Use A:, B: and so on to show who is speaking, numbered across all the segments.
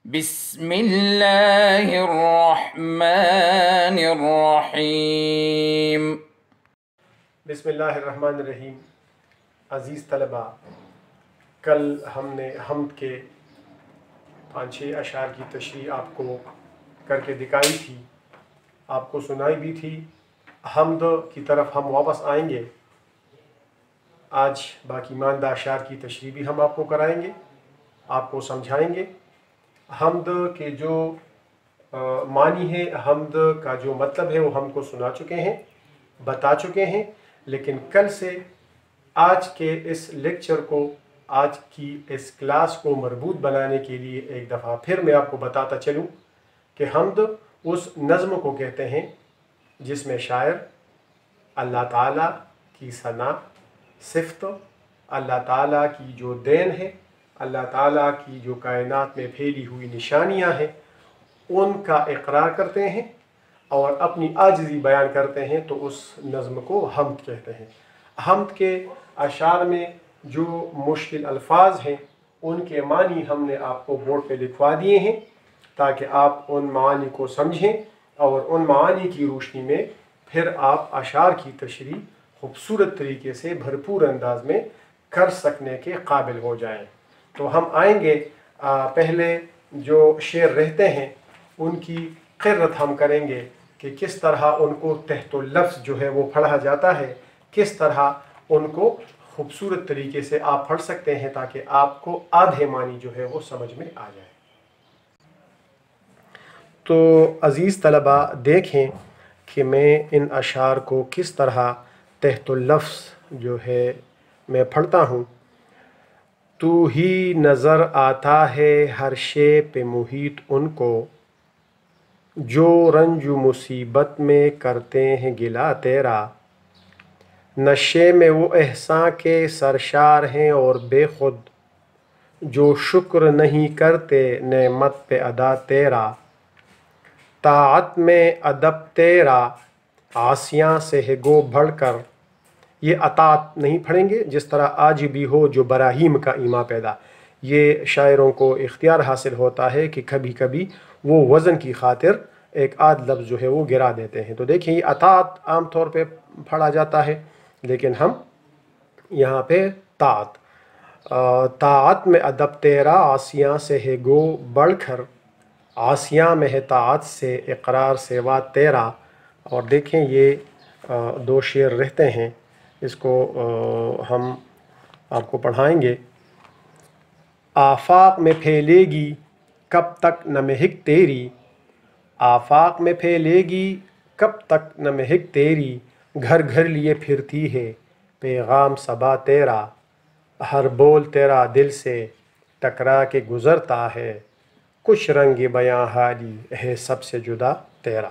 A: بسم اللہ الرحمن الرحیم۔
B: بسم اللہ الرحمن الرحیم۔ عزیز طلباء، کل ہم نے حمد کے 5-6 اشعار کی تشریح آپ کو کر کے دکھائی تھی، آپ کو سنائی بھی تھی۔ حمد کی طرف ہم واپس آئیں گے۔ آج باقی ماندہ اشعار کی تشریح بھی ہم آپ کو کرائیں گے، آپ کو سمجھائیں گے۔ حمد کے جو معنی ہے، حمد کا جو مطلب ہے وہ ہم کو سنا چکے ہیں، بتا چکے ہیں، لیکن کل سے آج کے اس لیکچر کو، آج کی اس کلاس کو مربوط بنانے کے لیے ایک دفعہ پھر میں آپ کو بتاتا چلوں کہ حمد اس نظم کو کہتے ہیں جس میں شاعر اللہ تعالیٰ کی ثنا، صفت، اللہ تعالیٰ کی جو دین ہے، اللہ تعالیٰ کی جو کائنات میں پھیلی ہوئی نشانیاں ہیں ان کا اقرار کرتے ہیں اور اپنی عاجزی بیان کرتے ہیں، تو اس نظم کو حمد کہتے ہیں۔ حمد کے اشعار میں جو مشکل الفاظ ہیں ان کے معنی ہم نے آپ کو بورڈ پہ لکھوا دیے ہیں تاکہ آپ ان معانی کو سمجھیں اور ان معانی کی روشنی میں پھر آپ اشعار کی تشریح خوبصورت طریقے سے بھرپور انداز میں کر سکنے کے قابل ہو جائیں۔ تو ہم آئیں گے، پہلے جو شعر رہتے ہیں ان کی قرت ہم کریں گے کہ کس طرح ان کو تحت اللفظ جو ہے وہ پڑھا جاتا ہے، کس طرح ان کو خوبصورت طریقے سے آپ پڑھ سکتے ہیں تاکہ آپ کو آدھے معنی جو ہے وہ سمجھ میں آ جائے۔ تو عزیز طلباء، دیکھیں کہ میں ان اشعار کو کس طرح تحت اللفظ جو ہے میں پڑھتا ہوں۔ تو ہی نظر آتا ہے ہر شے پہ محیط ان کو، جو رنج و مصیبت میں کرتے ہیں گلہ تیرا، نشے میں وہ احسان کے سرشار ہیں اور بے خود، جو شکر نہیں کرتے نعمت پہ ادا تیرا، طاعت میں ادب تیرا عاصیاں سے ہے گو بڑھ کر۔ یہ اطاعت نہیں پڑھیں گے، جس طرح آج بھی ہو جو براہیم کا ایما پیدا۔ یہ شاعروں کو اختیار حاصل ہوتا ہے کہ کبھی کبھی وہ وزن کی خاطر ایک آدھ لفظ جو ہے وہ گرا دیتے ہیں۔ تو دیکھیں، یہ اطاعت عام طور پہ پڑھا جاتا ہے، لیکن ہم یہاں پہ طاعت میں ادب تیرا عاصیاں سے ہے گو بڑھ کر، عاصیاں میں ہے طاعت سے اقرار سوا تیرا۔ اور دیکھیں، یہ دو شعر رہتے ہیں، اس کو ہم آپ کو پڑھائیں گے۔ آفاق میں پھیلے گی کب تک نہ مہک تیری، آفاق میں پھیلے گی کب تک نہ مہک تیری، گھر گھر لیے پھرتی ہے پیغام صبا تیرا، ہر بول تیرا دل سے ٹکرا کے گزرتا ہے، کچھ رنگ بیاں حالی ہے سب سے جدا تیرا۔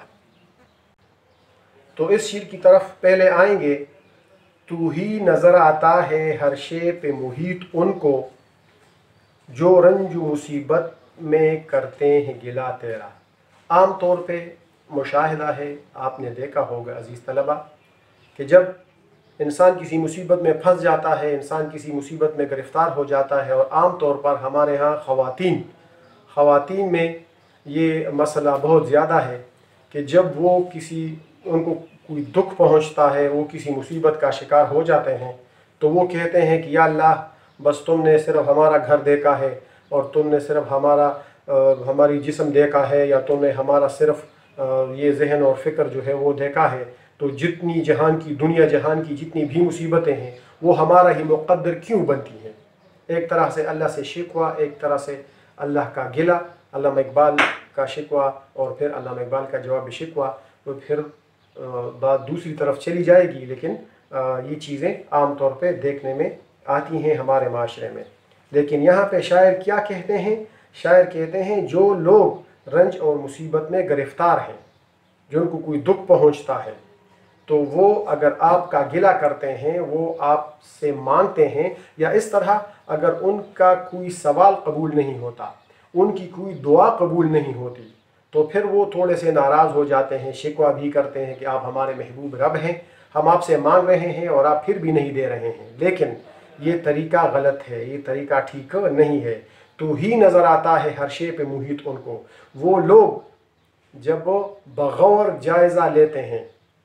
B: تو اس شعر کی طرف پہلے آئیں گے۔ تو ہی نظر آتا ہے ہر شے پہ محیط ان کو، جو رنج و مصیبت میں کرتے ہیں گلہ تیرا۔ عام طور پہ مشاہدہ ہے، آپ نے دیکھا ہوگا عزیز طلبہ، کہ جب انسان کسی مصیبت میں پھنس جاتا ہے، انسان کسی مصیبت میں گرفتار ہو جاتا ہے، اور عام طور پر ہمارے ہاں خواتین میں یہ مسئلہ بہت زیادہ ہے کہ جب وہ ان کو کوئی دکھ پہنچتا ہے، وہ کسی مصیبت کا شکار ہو جاتے ہیں، تو وہ کہتے ہیں کہ یا اللہ، بس تم نے صرف ہمارا گھر دیکھا ہے، اور تم نے صرف ہماری جسم دیکھا ہے، یا تم نے ہمارا صرف یہ ذہن اور فکر جو ہے وہ دیکھا ہے، تو جتنی دنیا جہان کی جتنی بھی مصیبتیں ہیں وہ ہمارا ہی مقدر کیوں بنتی ہیں۔ ایک طرح سے اللہ سے شکوہ، ایک طرح سے اللہ کا گلہ، علامہ اقبال کا شکوہ اور پھر علامہ اقبال کا جواب شکوہ، تو پھر بات دوسری طرف چلی جائے گی، لیکن یہ چیزیں عام طور پہ دیکھنے میں آتی ہیں ہمارے معاشرے میں۔ لیکن یہاں پہ شاعر کیا کہتے ہیں؟ شاعر کہتے ہیں جو لوگ رنج اور مصیبت میں گرفتار ہیں، جن کو کوئی دکھ پہنچتا ہے، تو وہ اگر آپ کا گلہ کرتے ہیں، وہ آپ سے مانگتے ہیں، یا اس طرح اگر ان کا کوئی سوال قبول نہیں ہوتا، ان کی کوئی دعا قبول نہیں ہوتی، تو پھر وہ تھوڑے سے ناراض ہو جاتے ہیں، شکوہ بھی کرتے ہیں کہ آپ ہمارے محبوب رب ہیں، ہم آپ سے مانگ رہے ہیں اور آپ پھر بھی نہیں دے رہے ہیں۔ لیکن یہ طریقہ غلط ہے، یہ طریقہ ٹھیک نہیں ہے۔ تو ہی نظر آتا ہے ہر شے پہ محیط ان کو۔ وہ لوگ جب وہ بغور جائزہ لیتے ہیں،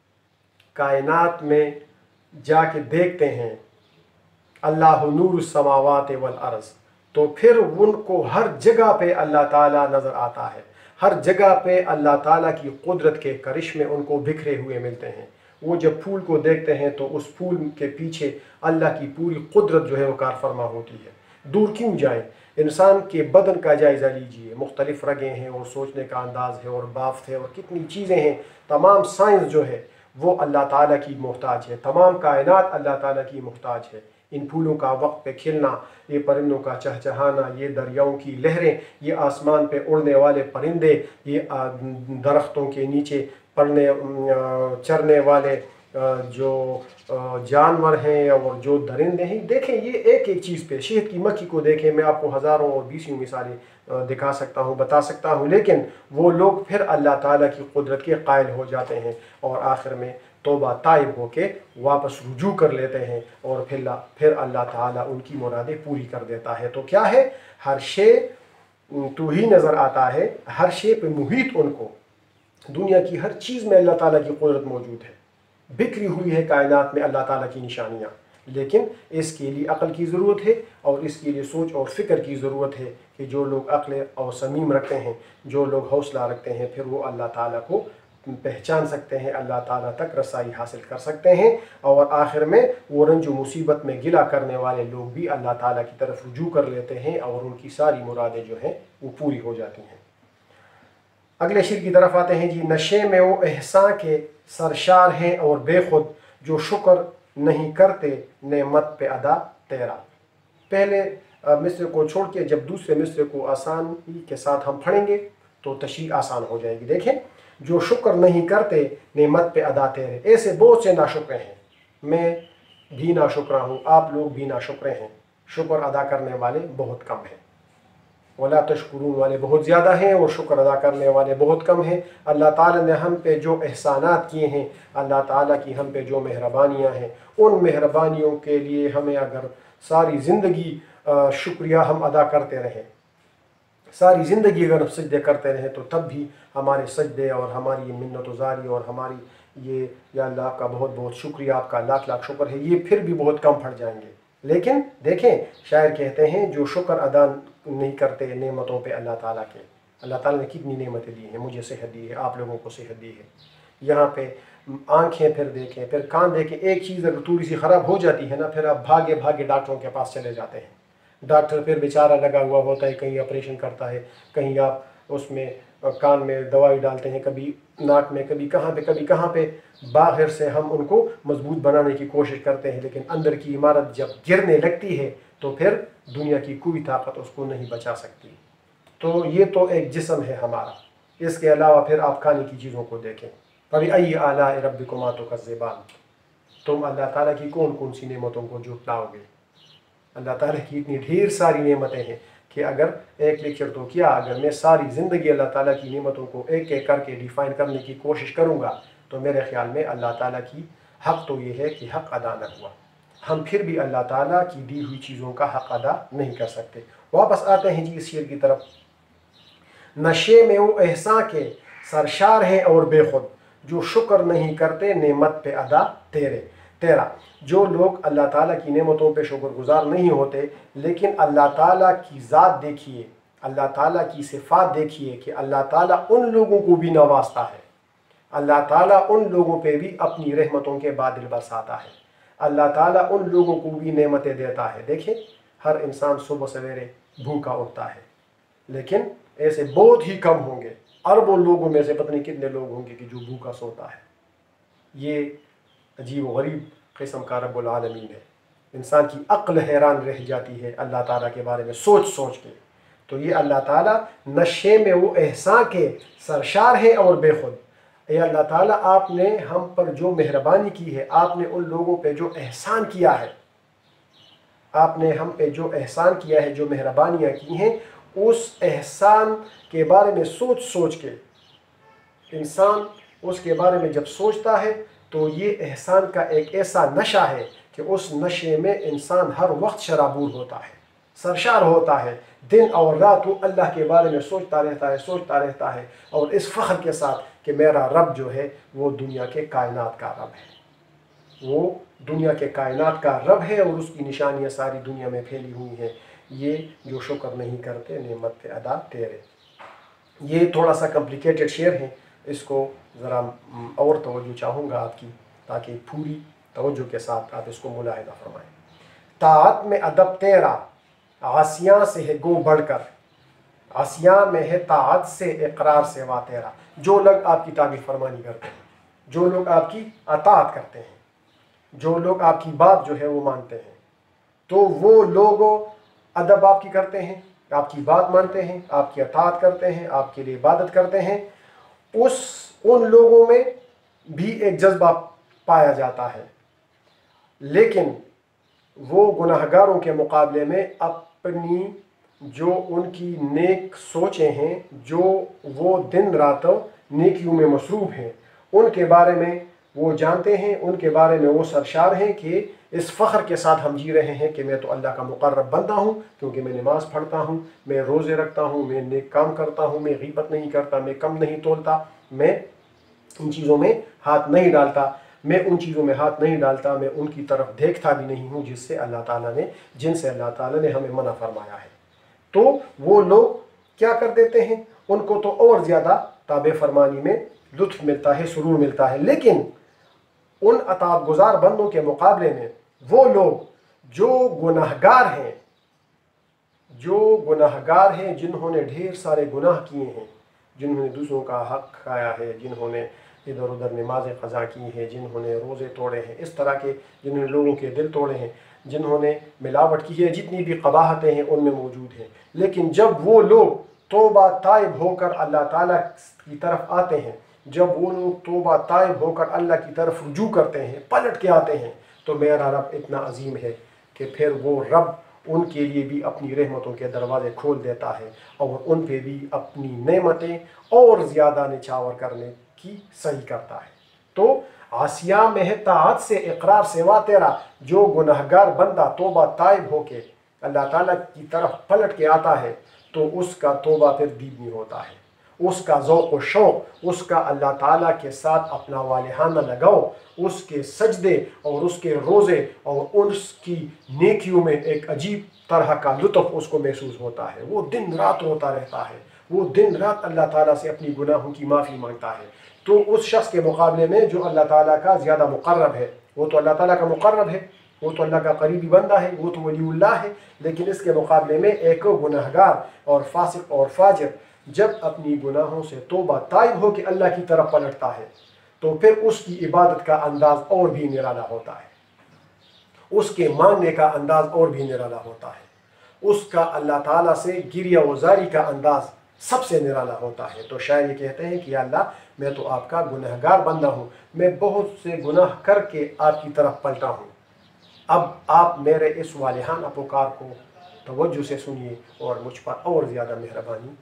B: کائنات میں جا کے دیکھتے ہیں، اللہ نور السماوات والارض، تو پھر ان کو ہر جگہ پہ اللہ تعالیٰ نظر آتا ہے، ہر جگہ پہ اللہ تعالیٰ کی قدرت کے کرشمے ان کو بکھرے ہوئے ملتے ہیں۔ وہ جب پھول کو دیکھتے ہیں تو اس پھول کے پیچھے اللہ کی پوری قدرت جو ہے وہ کار فرما ہوتی ہے۔ دور کیوں جائیں، انسان کے بدن کا جائزہ لیجئے، مختلف رگیں ہیں اور سوچنے کا انداز ہے اور بافت ہے اور کتنی چیزیں ہیں، تمام سائنس جو ہے وہ اللہ تعالیٰ کی محتاج ہے، تمام کائنات اللہ تعالیٰ کی محتاج ہے۔ ان پھولوں کا وقت پہ کھلنا، یہ پرندوں کا چہچہانا، یہ دریاؤں کی لہریں، یہ آسمان پہ اڑنے والے پرندے، یہ درختوں کے نیچے چرنے والے جو جانور ہیں اور جو درندے ہیں، دیکھیں یہ ایک ایک چیز پہ، شہد کی مکھی کو دیکھیں، میں آپ کو ہزاروں اور بیسوں مثالیں دکھا سکتا ہوں، بتا سکتا ہوں، لیکن وہ لوگ پھر اللہ تعالیٰ کی قدرت کے قائل ہو جاتے ہیں اور آخر میں توبہ تائب ہو کے واپس رجوع کر لیتے ہیں اور پھر اللہ تعالیٰ ان کی مرادیں پوری کر دیتا ہے۔ تو کیا ہے، ہر شے تو ہی نظر آتا ہے، ہر شے پہ محیط ان کو، دنیا کی ہر چیز میں اللہ تعالیٰ کی قدرت موجود ہے، بکھری ہوئی ہے کائنات میں اللہ تعالیٰ کی نشانیاں، لیکن اس کے لیے عقل کی ضرورت ہے اور اس کے لیے سوچ اور فکر کی ضرورت ہے کہ جو لوگ عقل اور صمیم رکھتے ہیں، جو لوگ حوصلہ رکھتے ہیں، پھر وہ اللہ تعالیٰ کو پہچان سکتے ہیں، اللہ تعالیٰ تک رسائی حاصل کر سکتے ہیں، اور آخر میں وہ رنج و مصیبت میں گلہ کرنے والے لوگ بھی اللہ تعالیٰ کی طرف رجوع کر لیتے ہیں اور ان کی ساری مرادیں جو ہیں وہ پوری ہو جاتی ہیں۔ اگلے شعر کی طرف آتے ہیں جی۔ نشے میں وہ احسان کے سرشار ہیں اور بے خود، جو شکر نہیں کرتے نعمت پہ ادا تیرا۔ پہلے مصرع کو چھوڑ کے جب دوسرے مصرع کو آسانی کے ساتھ ہم پڑھیں گے تو تشریح آسان ہو جائے گی۔ دیکھیں، جو شکر نہیں کرتے نعمت پہ ادا تیرے، ایسے بہت سے ناشکرے ہیں، میں بھی ناشکرہ ہوں، آپ لوگ بھی ناشکرے ہیں، شکر ادا کرنے والے بہت کم ہیں، ولا تشکرون والے بہت زیادہ ہیں اور شکر ادا کرنے والے بہت کم ہیں۔ اللہ تعالیٰ نے ہم پہ جو احسانات کیے ہیں، اللہ تعالیٰ کی ہم پہ جو مہربانیاں ہیں، ان مہربانیوں کے لیے ہمیں اگر ساری زندگی شکریہ ہم ادا کرتے رہیں، ساری زندگی اگر ہم سجدے کرتے رہیں، تو تب بھی ہمارے سجدے اور ہماری منت وزاری اور ہماری یہ یا اللہ آپ کا بہت بہت شکریہ، آپ کا لاکھ لاکھ شکر ہے، یہ پھر بھی بہت کم پڑ جائیں گے۔ لیکن دیکھیں، شاعر کہتے ہیں جو شکر ادا نہیں کرتے نعمتوں پہ اللہ تعالیٰ کے، اللہ تعالیٰ نے کتنی نعمتیں دی ہیں، مجھے صحت دی ہے، آپ لوگوں کو صحت دی ہے، یہاں پہ آنکھیں پھر دیکھیں، پھر کان دیکھیں، ایک چیز اگر تھوڑی سی خراب ہو جاتی ہے نا، پھر آپ بھاگے بھاگے ڈاکٹروں کے پاس چلے جاتے ہیں، ڈاکٹر پھر بیچارہ لگا ہوا ہوتا ہے، کہیں آپریشن کرتا ہے، کہیں آپ اس میں کان میں دوائی ڈالتے ہیں، کبھی ناک میں، کبھی کہاں پہ، باہر سے ہم ان کو مضبوط بنانے کی کوشش کرتے ہیں، لیکن اندر کی عمارت جب گرنے لگتی ہے تو پھر دنیا کی کوئی طاقت اس کو نہیں بچا سکتی۔ تو یہ تو ایک جسم ہے ہمارا، اس کے علاوہ پھر آپ کھانے کی چیزوں کو دیکھیں، فَبِأَيِّ آلَاءِ رَبِّكُمَا تُكَذِّبَانِ، تم اللہ تعالیٰ کی کون کون سی نعمتوں کو جھٹلاؤ گے؟ اللہ تعالیٰ کی اتنی ڈھیر ساری نعمتیں ہیں کہ اگر ایک لیکچر تو کیا، اگر میں ساری زندگی اللہ تعالیٰ کی نعمتوں کو ایک ایک کر کے ڈیفائن کرنے کی کوشش کروں گا تو میرے خیال میں اللہ تعالیٰ کی حق تو یہ ہے کہ حق ادا نہ ہوا، ہم پھر بھی اللہ تعالیٰ کی دی ہوئی چیزوں کا حق ادا نہیں کر سکتے۔ واپس آتے ہیں جی اس شعر کی طرف۔ نشے میں وہ احسان کے سرشار ہیں اور بے خود، جو شکر نہیں کرتے نعمت پہ ادا تیرا۔ جو لوگ اللہ تعالیٰ کی نعمتوں پہ شکر گزار نہیں ہوتے، لیکن اللہ تعالیٰ کی ذات دیکھیے، اللہ تعالیٰ کی صفات دیکھیے کہ اللہ تعالیٰ ان لوگوں کو بھی نوازتا ہے، اللہ تعالیٰ ان لوگوں پہ بھی اپنی رحمتوں کے بادل برساتا ہے، اللہ تعالیٰ ان لوگوں کو بھی نعمتیں دیتا ہے۔ دیکھیں، ہر انسان صبح سویرے بھوکا اٹھتا ہے، لیکن ایسے بہت ہی کم ہوں گے، اربوں لوگوں میں سے پتہ نہیں کتنے لوگ ہوں گے کہ جو بھوکا سوتا ہے۔ یہ عجیب و غریب قسم کا رب العالمین ہے، انسان کی عقل حیران رہ جاتی ہے اللہ تعالیٰ کے بارے میں سوچ کے۔ تو یہ اللہ تعالیٰ نشے میں وہ احسان کے سرشار ہے اور بے خود۔ اے اللہ تعالیٰ، آپ نے ہم پر جو مہربانی کی ہے، آپ نے ان لوگوں پہ جو احسان کیا ہے، آپ نے ہم پہ جو احسان کیا ہے، جو مہربانیاں کی ہیں، اس احسان کے بارے میں سوچ کے انسان اس کے بارے میں جب سوچتا ہے تو یہ احسان کا ایک ایسا نشہ ہے کہ اس نشے میں انسان ہر وقت شرابور ہوتا ہے، सरशार होता है, दिन और रात वो अल्लाह के बारे में सोचता रहता है और इस फ़ख्र के साथ कि मेरा रब जो है वो दुनिया के कायनात का रब है, वो दुनिया के कायनात का रब है और उसकी निशानियाँ सारी दुनिया में फैली हुई हैं। ये जो शुक्र नहीं करते नेमत अदा तेरे। ये थोड़ा सा कॉम्प्लिकेटेड शेर है, इसको ज़रा और तवज्जो चाहूँगा आपकी, ताकि पूरी तवज्जो के साथ आप इसको मुलाहिज़ा फरमाएँ। ताअत में अदब तेरा, आसियाँ से है गो बढ़कर, आसियाँ में है ताअत से इकरार सेवा तेरा। जो लोग आपकी ताबीर फरमानी करते हैं, जो लोग आपकी अताअत करते हैं, जो लोग आपकी बात जो है वो मानते हैं, तो वो लोग अदब आपकी करते हैं, आपकी बात मानते हैं, आपकी अताअत करते हैं, आपके लिए इबादत करते हैं। उन लोगों में भी एक जज्बा पाया जाता है, लेकिन वो गुनाहगारों के मुकाबले में अपनी जो उनकी नेक सोचें हैं, जो वो दिन रात नेकियों में मसरूफ़ हैं, उनके बारे में वो जानते हैं, उनके बारे में वो सरशार हैं कि इस फ़ख्र के साथ हम जी रहे हैं कि मैं तो अल्लाह का मुक़र्रब बंदा हूँ, क्योंकि मैं नमाज़ पढ़ता हूँ, मैं रोज़े रखता हूँ, मैं नेक काम करता हूँ, मैं ग़ीबत नहीं करता, मैं कम नहीं तोलता, मैं उन चीज़ों में हाथ नहीं डालता, मैं उनकी तरफ देखता भी नहीं हूँ जिनसे अल्लाह ताला ने हमें मना फरमाया है। तो वो लोग क्या कर देते हैं, उनको तो और ज़्यादा ताबे फरमानी में लुत्फ़ मिलता है, सुरूर मिलता है। लेकिन उन अताअत गुज़ार बंदों के मुकाबले में वो लोग जो गुनाहगार हैं, जिन्होंने ढेर सारे गुनाह किए हैं, जिन्होंने दूसरों का हक खाया है, जिन्होंने इधर उधर नमाज़ें क़ज़ा की हैं, जिन्होंने रोज़े तोड़े हैं, इस तरह के जिन्होंने लोगों के दिल तोड़े हैं, जिन्होंने मिलावट की है, जितनी भी क़बाहतें हैं उनमें मौजूद हैं। लेकिन जब वो लोग तौबा ताइब होकर अल्लाह ताला की तरफ आते हैं, जब वो लोग तौबा ताइब होकर अल्लाह की तरफ रुजू करते हैं, पलट के आते हैं, तो मेरा रब इतना अजीम है कि फिर वो रब उनके लिए भी अपनी रहमतों के दरवाज़े खोल देता है और उन पे भी अपनी नेमतें और ज़्यादा निछावर करने की सही करता है। तो आसिया में है ताअत से इकरार सेवा तेरा, जो गुनहगार बंदा तौबा ताइब होके अल्लाह ताला की तरफ पलट के आता है तो उसका तौबा फिर दीदनी होता है, उसका ज़ौक़ व शौक़, उसका अल्लाह ताला के साथ अपना वालिहाना लगाओ, उसके सजदे और उसके रोज़े और उसकी नेकियों में एक अजीब तरह का लुत्फ़ उसको महसूस होता है। वो दिन रात रोता रहता है, वो दिन रात अल्लाह ताला से अपनी गुनाहों की माफ़ी मांगता है। तो उस शख्स के मुकाबले में जो अल्लाह ताला का ज़्यादा मुक़र्रब है, वो तो अल्लाह ताला का मुक़र्रब है, वो तो अल्लाह का करीबी बंदा है, वो तो वलीउल्लाह है। लेकिन इसके मुकाबले में एक गुनहगार और फासिक और फाजिर जब अपनी गुनाहों से तौबा ताइब हो कि अल्लाह की तरफ पलटता है, तो फिर उसकी इबादत का अंदाज़ और भी निराला होता है, उसके मांगने का अंदाज़ और भी निराला होता है, उसका अल्लाह ताला से गिरिया वज़ारी का अंदाज़ सबसे निराला होता है। तो शायर ये कहते हैं कि या अल्लाह, मैं तो आपका गुनहगार बंदा हूँ, मैं बहुत से गुनाह करके आपकी तरफ पलटा हूँ, अब आप मेरे इस वालिहाना पुकार को तवज्जो से सुनिए और मुझ पर और ज़्यादा मेहरबानी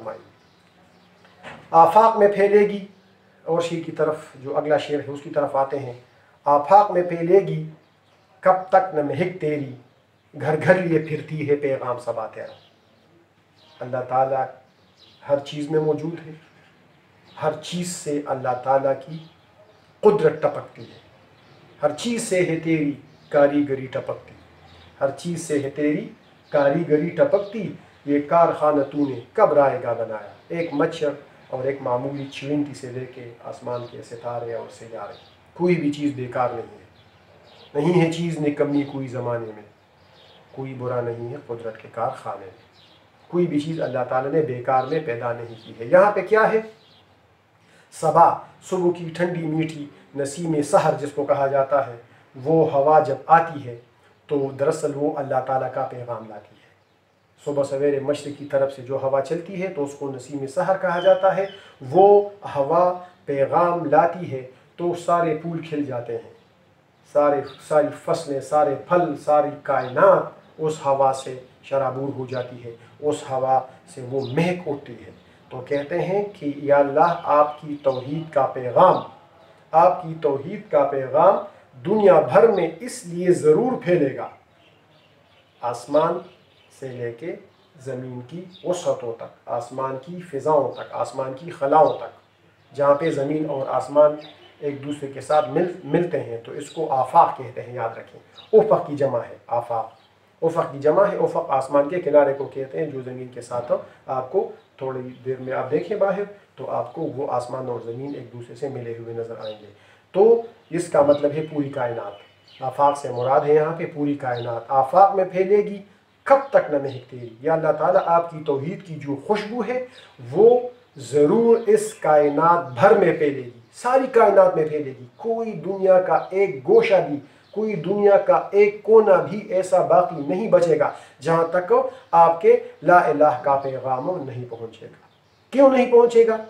B: फरमाइए। आफाक में फैलेगी, और शेर की तरफ जो अगला शेर है उसकी तरफ आते हैं। आफाक में फैलेगी कब तक न महक तेरी, घर घर लिए फिरती है पैगाम सबा तेरा। अल्लाह ताला हर चीज़ में मौजूद है, हर चीज़ से अल्लाह ताला की कुदरत टपकती है, हर चीज़ से है तेरी कारीगरी टपकती, हर चीज़ से है तेरी कारीगरी टपकती, ये कारखाना तूने कब रायगा बनाया। एक मच्छर और एक मामूली चिरंदी से लेके आसमान के सितारे और सियारे, कोई भी चीज़ बेकार नहीं है चीज़ निकम्मी कोई ज़माने में, कोई बुरा नहीं है कुदरत के कारखाने में, कोई भी चीज़ अल्लाह ताला ने बेकार में पैदा नहीं की है। यहाँ पे क्या है, सबा, सुबह की ठंडी मीठी नसीम सहर जिसको कहा जाता है, वो हवा जब आती है तो दरअसल वो अल्लाह ताला का पैगाम लाती है। सुबह सवेरे मशरिक़ की तरफ से जो हवा चलती है तो उसको नसीम सहर कहा जाता है। वो हवा पैगाम लाती है तो सारे फूल खिल जाते हैं, सारी फसलें, सारे फल, सारी कायनात उस हवा से शराबूर हो जाती है, उस हवा से वो महक उठती है। तो कहते हैं कि या अल्लाह, आपकी तौहीद का पैगाम दुनिया भर में इसलिए ज़रूर फैलेगा, आसमान سے لے کے زمین کی وسعتوں تک، آسمان کی فضاؤں تک، آسمان کی خلاؤں تک، جہاں پہ زمین اور آسمان ایک دوسرے کے ساتھ ملتے ہیں، تو اس کو آفاق کہتے ہیں، یاد رکھیں۔ افق کی جمع ہے آفاق، افق کی جمع ہے، افق آسمان کے کنارے کو کہتے ہیں جو زمین کے ساتھ آپ کو تھوڑی دیر میں آپ دیکھیں باہر تو آپ کو وہ آسمان اور زمین ایک دوسرے سے ملے ہوئے نظر آئیں گے۔ تو اس کا مطلب ہے پوری کائنات، آفاق سے مراد ہے یہاں پہ پوری کائنات، آفاق میں پھیلے گی کب تک نہ مہک تیری، یا اللہ تعالیٰ آپ کی توحید کی جو خوشبو ہے وہ ضرور اس کائنات بھر میں پھیلے گی، ساری کائنات میں پھیلے گی، کوئی دنیا کا ایک گوشہ بھی، کوئی دنیا کا ایک کونا بھی ایسا باقی نہیں بچے گا جہاں تک آپ کے لا الہ کا پیغام نہیں پہنچے گا۔ کیوں نہیں پہنچے گا؟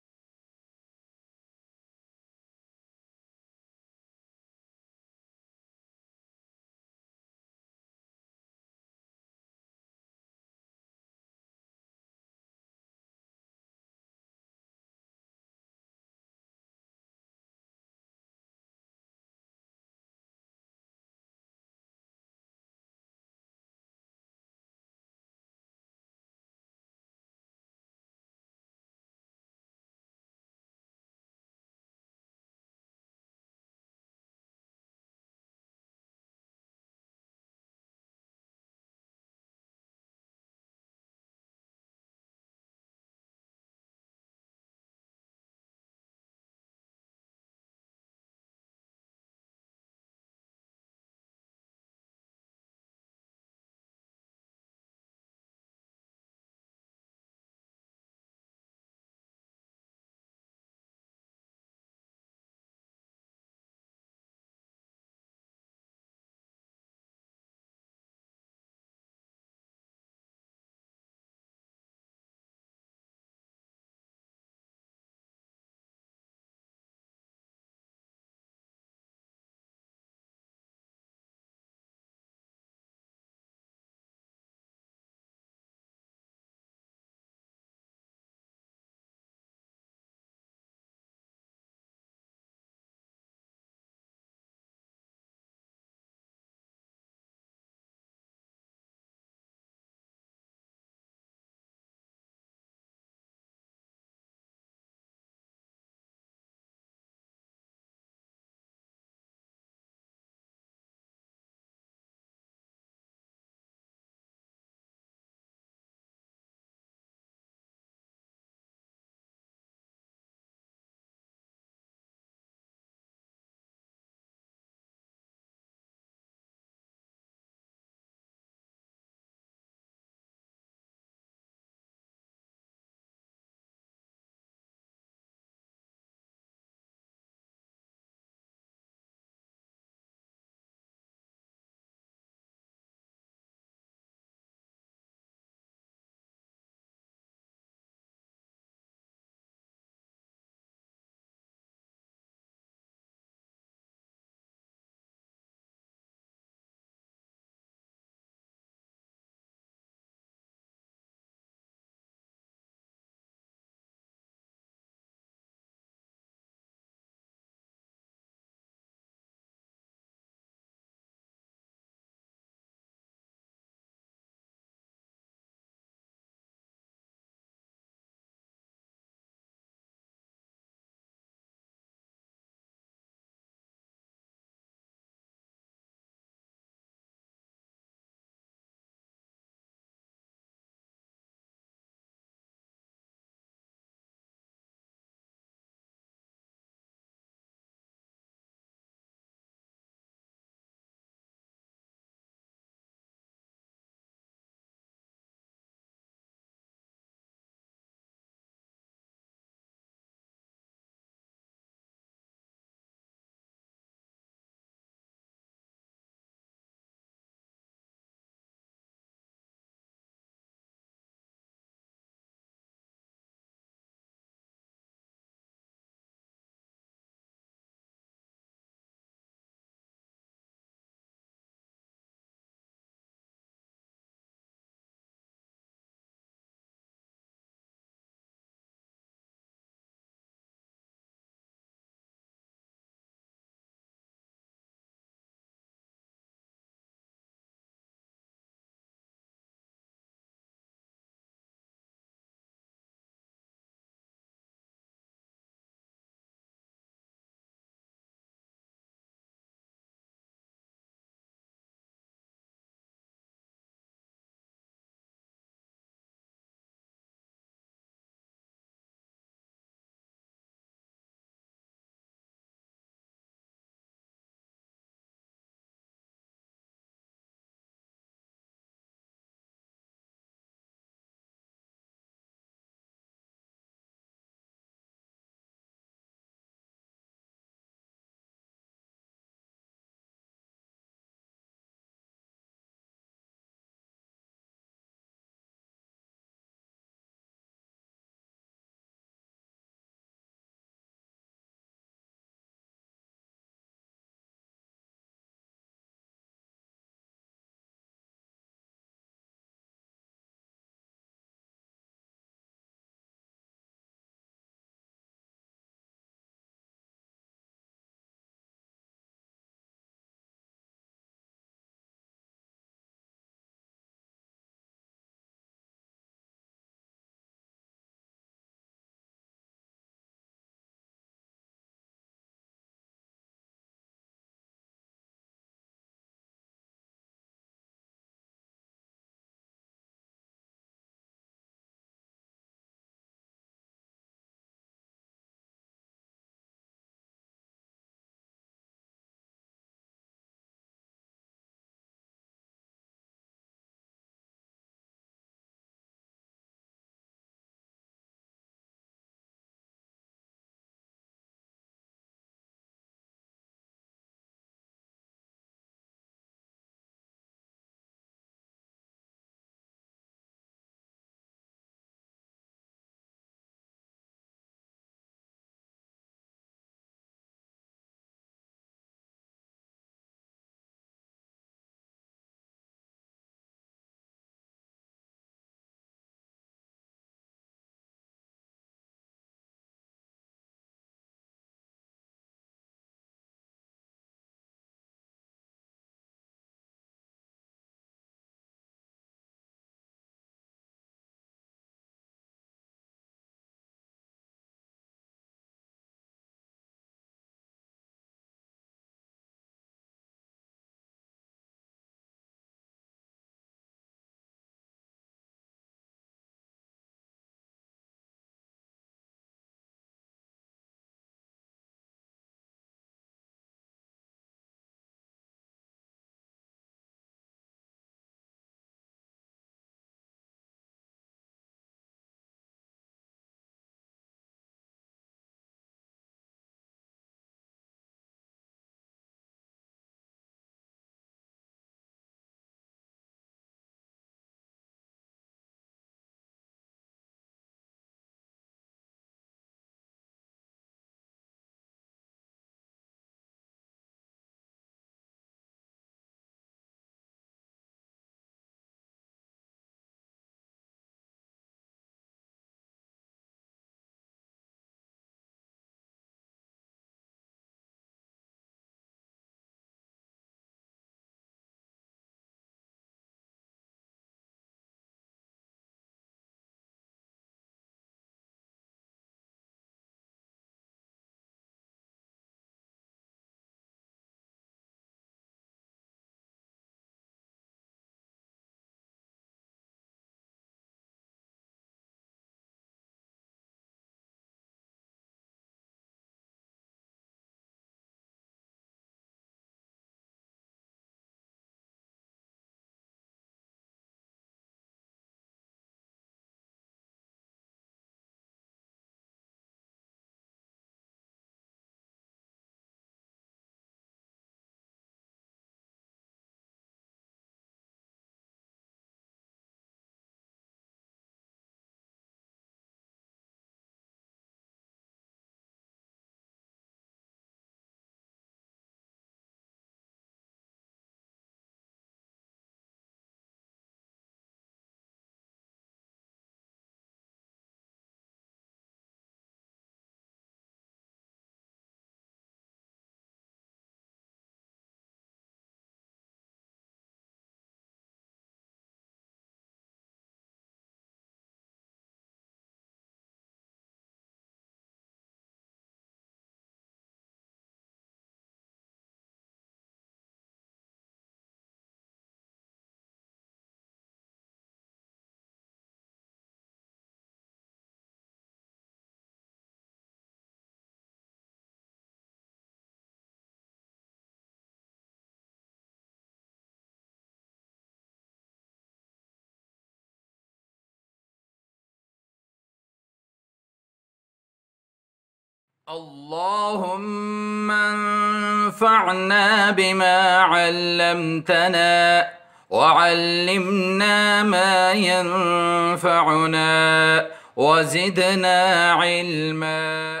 A: اللهم انفعنا بما علمتنا وعلمنا ما ينفعنا وزدنا علما.